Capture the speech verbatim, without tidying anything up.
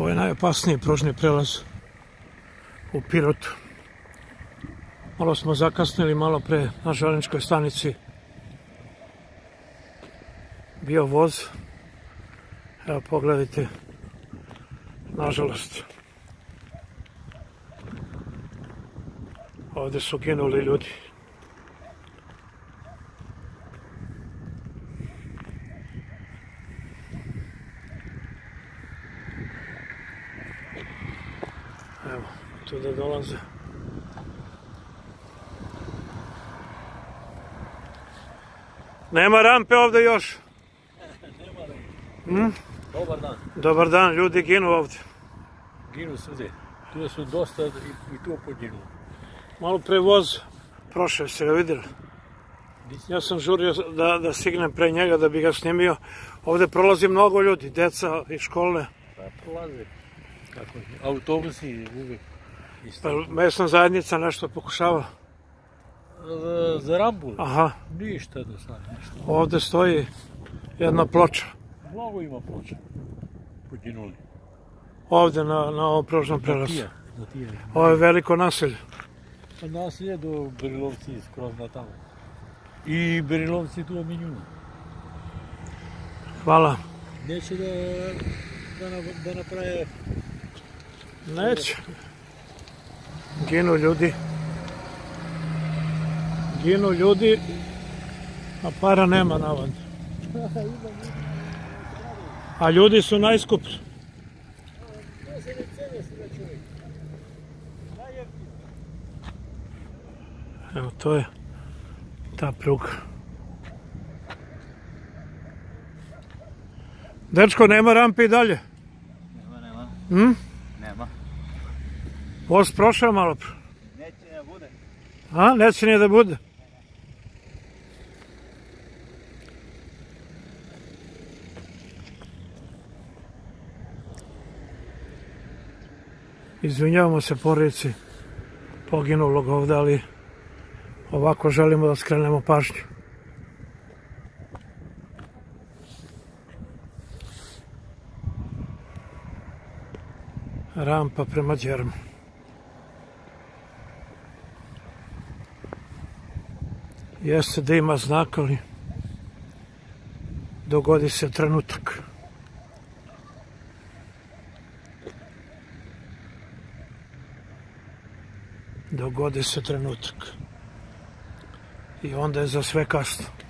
Ovo je najopasniji pružni prelaz u Pirotu. Malo smo zakasnili, malo pre na železničkoj stanici bio voz. Evo pogledajte, nažalost. Ovdje su ginuli ljudi. Evo, tu da dolaze. Nema rampe ovdje još. Nema. Dobar dan. Dobar dan, ljudi ginu ovdje. Ginu svugdje. Tu su dosta i tu poginu. Malo pre voz prošao, ste ga vidjeli? Ja sam žurio da, da stignem pre njega da bi ga snimio. Ovdje prolazi mnogo ljudi, deca i školne. Pa prolaze. Tako, autobusi uvijek. Pa mesna zajednica nešto pokušava? Za, za rambu? Aha. Ništa do sada, ništa. Ovdje stoji jedna ploča. Mnogo ima ploča. Poginuli. Ovdje na, na ovom pružnom prelazu. Za tije. Ovo je veliko naselje. Pa naselje do Berilovci skroz na tamo. I Berilovci tu ominju. Hvala. Neće da, da, da naprave... Neće. Ginu ljudi. Ginu ljudi, a para nema navodno. A ljudi su najskuplji. Evo, to je ta pruga. Dečko, nema rampe i dalje? Nema, nema. Hm? Nema. Voz prošao malo pre. Neće da bude. A, neće nije da bude. Izvinjavamo se porodici poginulog ovdje, ali ovako želimo da skrenemo pažnju. Rampa prema Đermu. Jeste da ima znak, ali dogodi se trenutak. Dogodi se trenutak. I onda je za sve kasno.